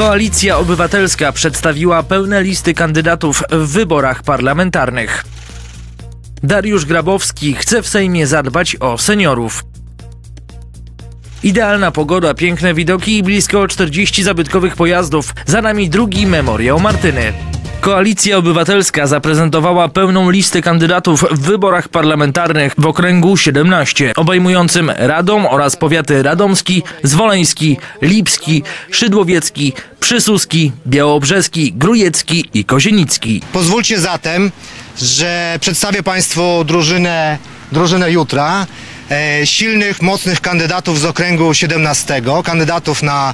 Koalicja Obywatelska przedstawiła pełne listy kandydatów w wyborach parlamentarnych. Dariusz Grabowski chce w Sejmie zadbać o seniorów. Idealna pogoda, piękne widoki i blisko 40 zabytkowych pojazdów. Za nami drugi memoriał Martyny. Koalicja Obywatelska zaprezentowała pełną listę kandydatów w wyborach parlamentarnych w okręgu 17, obejmującym Radom oraz powiaty radomski, zwoleński, lipski, szydłowiecki, przysuski, białobrzeski, grujecki i kozienicki. Pozwólcie zatem, że przedstawię Państwu drużynę jutra. Silnych, mocnych kandydatów z okręgu 17, kandydatów na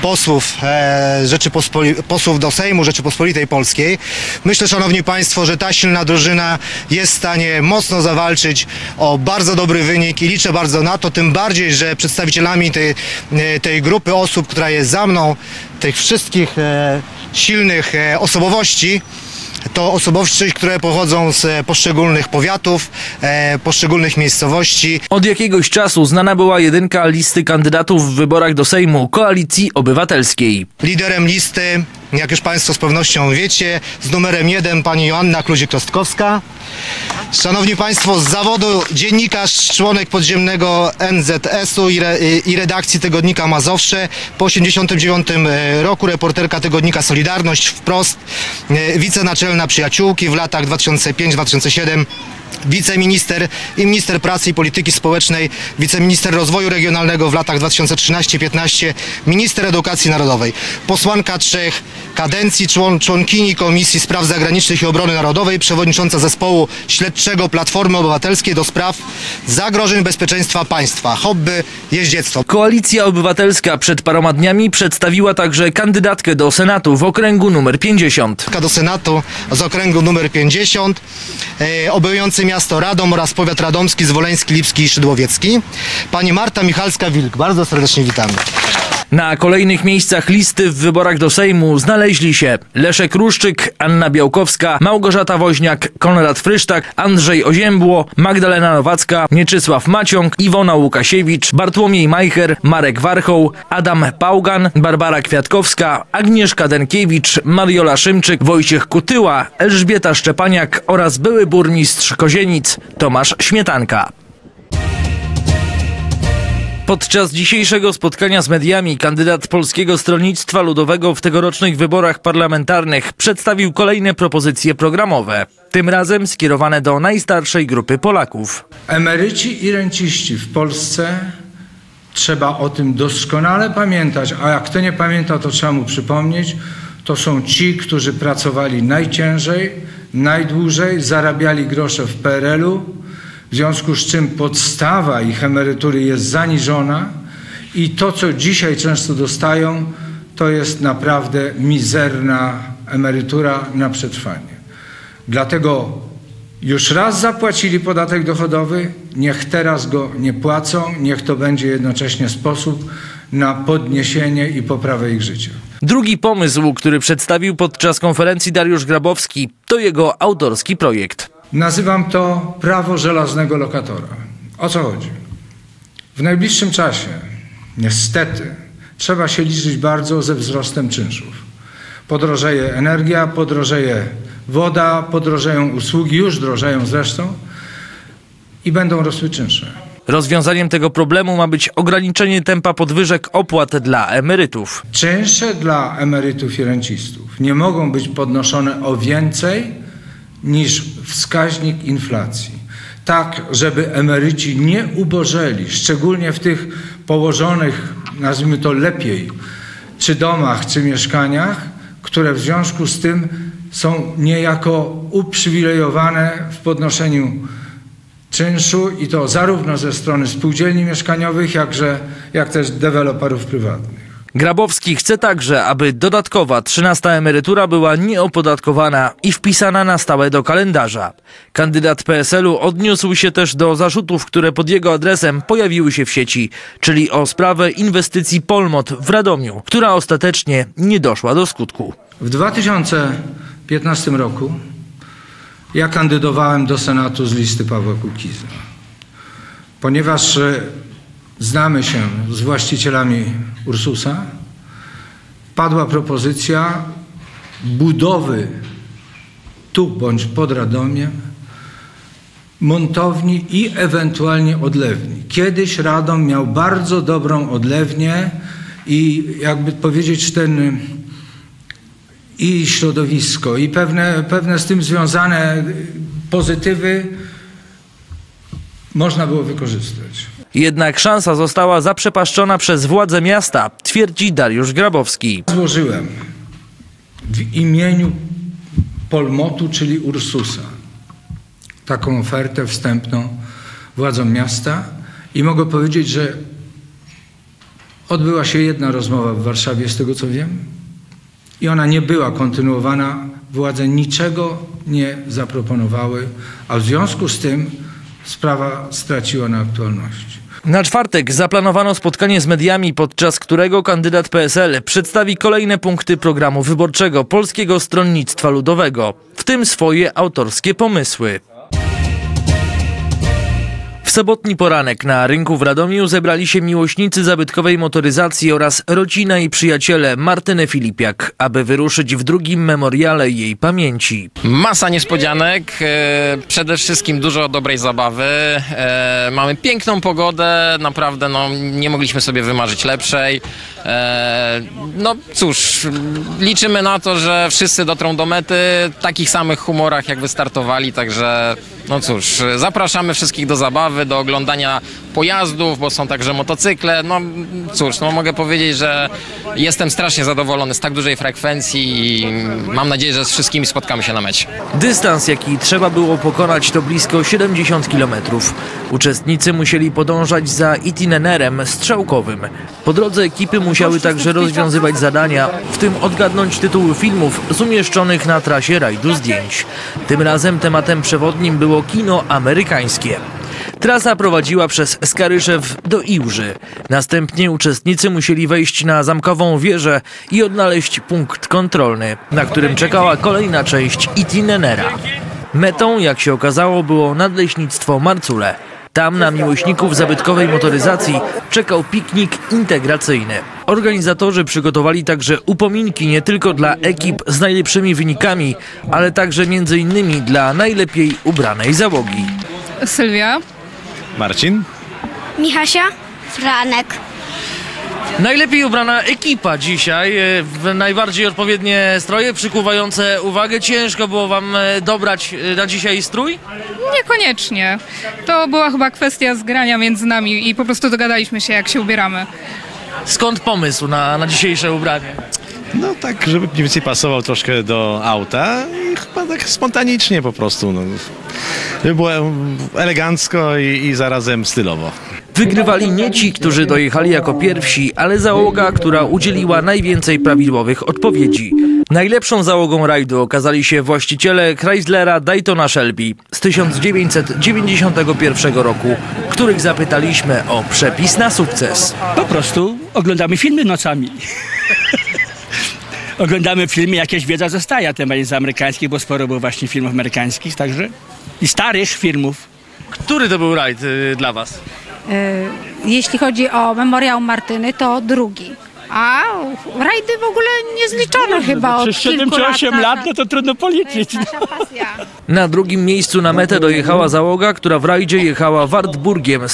posłów do Sejmu Rzeczypospolitej Polskiej. Myślę, szanowni państwo, że ta silna drużyna jest w stanie mocno zawalczyć o bardzo dobry wynik i liczę bardzo na to, tym bardziej, że przedstawicielami tej grupy osób, która jest za mną, tych wszystkich silnych osobowości, to osobowości, które pochodzą z poszczególnych powiatów, poszczególnych miejscowości. Od jakiegoś czasu znana była jedynka listy kandydatów w wyborach do Sejmu Koalicji Obywatelskiej. Liderem listy, jak już Państwo z pewnością wiecie, z numerem 1 pani Joanna Kluzik-Kostkowska. Szanowni Państwo, z zawodu dziennikarz, członek podziemnego NZS-u i redakcji tygodnika Mazowsze. Po 1989 roku reporterka tygodnika Solidarność, Wprost, wicenaczelna Przyjaciółki w latach 2005-2007. Wiceminister i minister pracy i polityki społecznej, wiceminister rozwoju regionalnego w latach 2013-15, minister edukacji narodowej, posłanka 3 kadencji, członkini Komisji Spraw Zagranicznych i Obrony Narodowej, przewodnicząca zespołu śledczego Platformy Obywatelskiej do spraw zagrożeń bezpieczeństwa państwa. Hobby, jeździectwo. Koalicja Obywatelska przed paroma dniami przedstawiła także kandydatkę do Senatu w okręgu numer 50. Do Senatu z okręgu numer 50, obejmujący miasto Radom oraz powiat radomski, zwoleński, lipski i szydłowiecki. Pani Marta Michalska-Wilk, bardzo serdecznie witamy. Na kolejnych miejscach listy w wyborach do Sejmu znaleźli się Leszek Ruszczyk, Anna Białkowska, Małgorzata Woźniak, Konrad Frysztak, Andrzej Oziębło, Magdalena Nowacka, Mieczysław Maciąg, Iwona Łukasiewicz, Bartłomiej Majcher, Marek Warchoł, Adam Pałgan, Barbara Kwiatkowska, Agnieszka Denkiewicz, Mariola Szymczyk, Wojciech Kutyła, Elżbieta Szczepaniak oraz były burmistrz Kozienic Tomasz Śmietanka. Podczas dzisiejszego spotkania z mediami kandydat Polskiego Stronnictwa Ludowego w tegorocznych wyborach parlamentarnych przedstawił kolejne propozycje programowe, tym razem skierowane do najstarszej grupy Polaków. Emeryci i renciści w Polsce, trzeba o tym doskonale pamiętać, a jak kto nie pamięta, to trzeba mu przypomnieć, to są ci, którzy pracowali najciężej, najdłużej, zarabiali grosze w PRL-u, w związku z czym podstawa ich emerytury jest zaniżona i to, co dzisiaj często dostają, to jest naprawdę mizerna emerytura na przetrwanie. Dlatego już raz zapłacili podatek dochodowy, niech teraz go nie płacą, niech to będzie jednocześnie sposób na podniesienie i poprawę ich życia. Drugi pomysł, który przedstawił podczas konferencji Dariusz Grabowski, to jego autorski projekt. Nazywam to prawo żelaznego lokatora. O co chodzi? W najbliższym czasie, niestety, trzeba się liczyć bardzo ze wzrostem czynszów. Podrożeje energia, podrożeje woda, podrożeją usługi, już drożeją zresztą i będą rosły czynsze. Rozwiązaniem tego problemu ma być ograniczenie tempa podwyżek opłat dla emerytów. Czynsze dla emerytów i rencistów nie mogą być podnoszone o więcej niż wskaźnik inflacji. Tak, żeby emeryci nie ubożeli, szczególnie w tych położonych, nazwijmy to lepiej, czy domach, czy mieszkaniach, które w związku z tym są niejako uprzywilejowane w podnoszeniu czynszu i to zarówno ze strony spółdzielni mieszkaniowych, jak też deweloperów prywatnych. Grabowski chce także, aby dodatkowa 13. emerytura była nieopodatkowana i wpisana na stałe do kalendarza. Kandydat PSL-u odniósł się też do zarzutów, które pod jego adresem pojawiły się w sieci, czyli o sprawę inwestycji Polmot w Radomiu, która ostatecznie nie doszła do skutku. W 2015 roku ja kandydowałem do Senatu z listy Pawła Kukiza. Ponieważ znamy się z właścicielami Ursusa, padła propozycja budowy tu bądź pod Radomiem montowni i ewentualnie odlewni. Kiedyś Radom miał bardzo dobrą odlewnię i jakby powiedzieć i środowisko, i pewne z tym związane pozytywy można było wykorzystać. Jednak szansa została zaprzepaszczona przez władze miasta, twierdzi Dariusz Grabowski. Złożyłem w imieniu Polmotu, czyli Ursusa, taką ofertę wstępną władzom miasta i mogę powiedzieć, że odbyła się jedna rozmowa w Warszawie, z tego co wiem, i ona nie była kontynuowana. Władze niczego nie zaproponowały, a w związku z tym sprawa straciła na aktualności. Na czwartek zaplanowano spotkanie z mediami, podczas którego kandydat PSL przedstawi kolejne punkty programu wyborczego Polskiego Stronnictwa Ludowego, w tym swoje autorskie pomysły. W sobotni poranek na rynku w Radomiu zebrali się miłośnicy zabytkowej motoryzacji oraz rodzina i przyjaciele Martyny Filipiak, aby wyruszyć w drugim memoriale jej pamięci. Masa niespodzianek, przede wszystkim dużo dobrej zabawy, mamy piękną pogodę, naprawdę nie mogliśmy sobie wymarzyć lepszej. No cóż, liczymy na to, że wszyscy dotrą do mety w takich samych humorach jak wystartowali, także no cóż, zapraszamy wszystkich do zabawy, do oglądania pojazdów, bo są także motocykle. No cóż, mogę powiedzieć, że jestem strasznie zadowolony z tak dużej frekwencji i mam nadzieję, że z wszystkimi spotkamy się na mecie. Dystans, jaki trzeba było pokonać, to blisko 70 km. Uczestnicy musieli podążać za itinerem strzałkowym. Po drodze ekipy musiały także rozwiązywać zadania, w tym odgadnąć tytuły filmów z umieszczonych na trasie rajdu zdjęć. Tym razem tematem przewodnim było kino amerykańskie. Trasa prowadziła przez Skaryszew do Iłży. Następnie uczestnicy musieli wejść na zamkową wieżę i odnaleźć punkt kontrolny, na którym czekała kolejna część itinerera. Metą, jak się okazało, było nadleśnictwo Marcule. Tam na miłośników zabytkowej motoryzacji czekał piknik integracyjny. Organizatorzy przygotowali także upominki nie tylko dla ekip z najlepszymi wynikami, ale także m.in. dla najlepiej ubranej załogi. Sylwia. Marcin. Michasia. Franek. Najlepiej ubrana ekipa dzisiaj, w najbardziej odpowiednie stroje, przykuwające uwagę. Ciężko było wam dobrać na dzisiaj strój? Niekoniecznie. To była chyba kwestia zgrania między nami i po prostu dogadaliśmy się, jak się ubieramy. Skąd pomysł na dzisiejsze ubranie? No tak, żeby mniej więcej pasował troszkę do auta i chyba tak spontanicznie po prostu. Żeby było elegancko i zarazem stylowo. Wygrywali nie ci, którzy dojechali jako pierwsi, ale załoga, która udzieliła najwięcej prawidłowych odpowiedzi. Najlepszą załogą rajdu okazali się właściciele Chryslera Daytona Shelby z 1991 roku, których zapytaliśmy o przepis na sukces. Po prostu oglądamy filmy nocami. Oglądamy filmy, jakieś wiedza zostaje na temat amerykańskich, bo sporo było właśnie filmów amerykańskich, także i starych filmów. Który to był rajd dla was? Jeśli chodzi o memoriał Martyny, to drugi. A rajdy w ogóle nie zliczono chyba od Przez 7 czy 8 lat, no to trudno policzyć. Nasza pasja. Na drugim miejscu na metę dojechała załoga, która w rajdzie jechała Wartburgiem z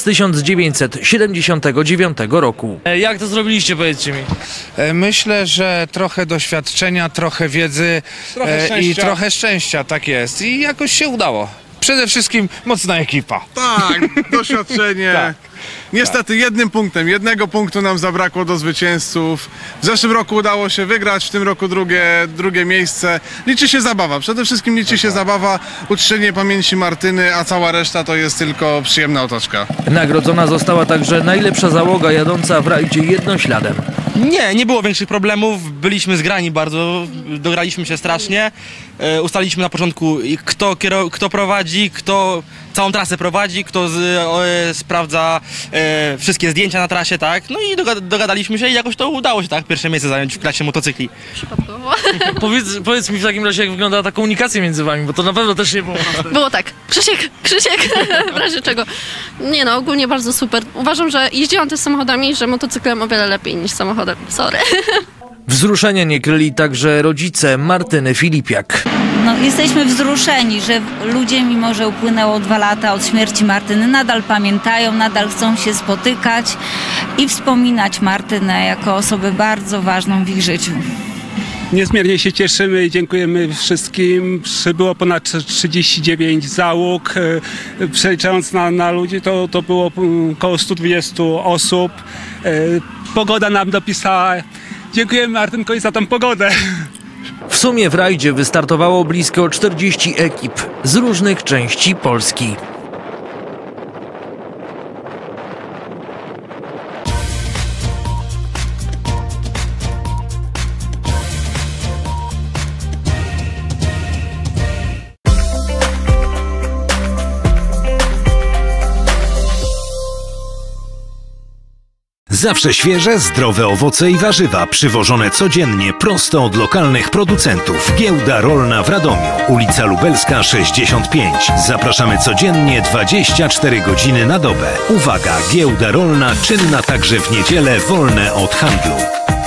1979 roku. Jak to zrobiliście, powiedzcie mi? Myślę, że trochę doświadczenia, trochę wiedzy i trochę szczęścia, tak jest. I jakoś się udało. Przede wszystkim mocna ekipa. Tak, doświadczenie. Tak. Niestety jednego punktu nam zabrakło do zwycięzców. W zeszłym roku udało się wygrać, w tym roku drugie miejsce. Liczy się zabawa, przede wszystkim liczy się zabawa, uczczenie pamięci Martyny, a cała reszta to jest tylko przyjemna otoczka. Nagrodzona została także najlepsza załoga jadąca w rajdzie jednośladem. Nie było większych problemów, byliśmy zgrani bardzo, dograliśmy się strasznie. Ustaliliśmy na początku, kto prowadzi, kto całą trasę prowadzi, kto sprawdza wszystkie zdjęcia na trasie, tak? No i dogadaliśmy się i jakoś to udało się, tak? Pierwsze miejsce zająć w klasie motocykli. Przypadkowo. Powiedz mi w takim razie, jak wygląda ta komunikacja między wami, bo to na pewno też nie było proste. Było tak. Krzysiek, w razie czego. Nie no, ogólnie bardzo super. Uważam, że jeździłam też samochodami, że motocyklem o wiele lepiej niż samochodem. Sorry. Wzruszenia nie kryli także rodzice Martyny Filipiak. No, jesteśmy wzruszeni, że ludzie, mimo że upłynęło 2 lata od śmierci Martyny, nadal pamiętają, nadal chcą się spotykać i wspominać Martynę jako osobę bardzo ważną w ich życiu. Niezmiernie się cieszymy i dziękujemy wszystkim. Przybyło ponad 39 załóg. Przeliczając na ludzi, to było około 120 osób. Pogoda nam dopisała. Dziękujemy Martynkowi za tą pogodę. W sumie w rajdzie wystartowało blisko 40 ekip z różnych części Polski. Zawsze świeże, zdrowe owoce i warzywa przywożone codziennie prosto od lokalnych producentów. Giełda Rolna w Radomiu, ulica Lubelska 65. Zapraszamy codziennie 24 godziny na dobę. Uwaga, giełda rolna czynna także w niedzielę, wolne od handlu.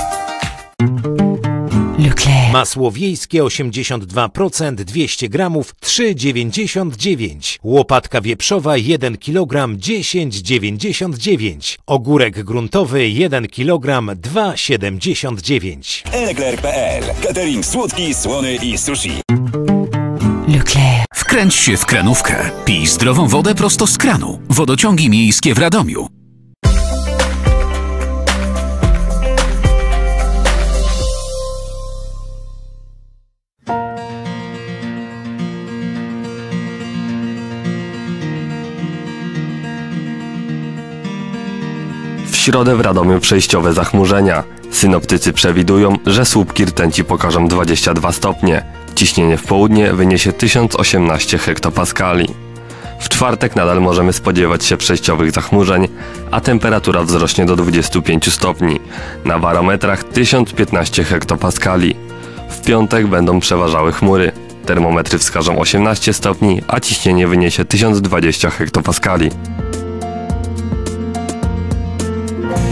Masło wiejskie 82%, 200 gramów, 3,99. Łopatka wieprzowa 1 kg, 10,99. Ogórek gruntowy 1 kg, 2,79. Leclerc.pl. Catering słodki, słony i sushi. Wkręć się w kranówkę. Pij zdrową wodę prosto z kranu. Wodociągi miejskie w Radomiu. W środę w Radomiu przejściowe zachmurzenia. Synoptycy przewidują, że słupki rtęci pokażą 22 stopnie. Ciśnienie w południe wyniesie 1018 hektopaskali. W czwartek nadal możemy spodziewać się przejściowych zachmurzeń, a temperatura wzrośnie do 25 stopni. Na barometrach 1015 hektopaskali. W piątek będą przeważały chmury. Termometry wskażą 18 stopni, a ciśnienie wyniesie 1020 hektopaskali.